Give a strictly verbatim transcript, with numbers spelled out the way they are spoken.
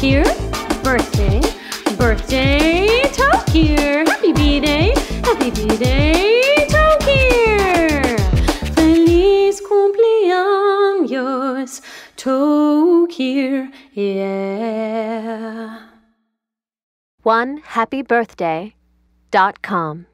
Tokir. Birthday, birthday, Tokir. Happy B-Day, happy B-Day, Tokir. Feliz cumpleaños, Tokir, yeah. one happy birthday dot com